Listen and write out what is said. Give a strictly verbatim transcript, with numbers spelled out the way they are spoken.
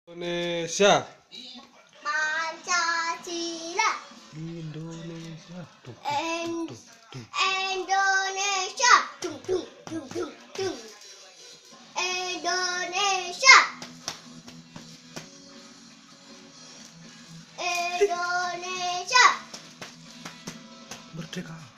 Indonesia. Pancasila. Indonesia. Tuh, En- tuh, tuh. Indonesia. Dung, dung, dung, dung, dung. Indonesia. Indonesia. Merdeka.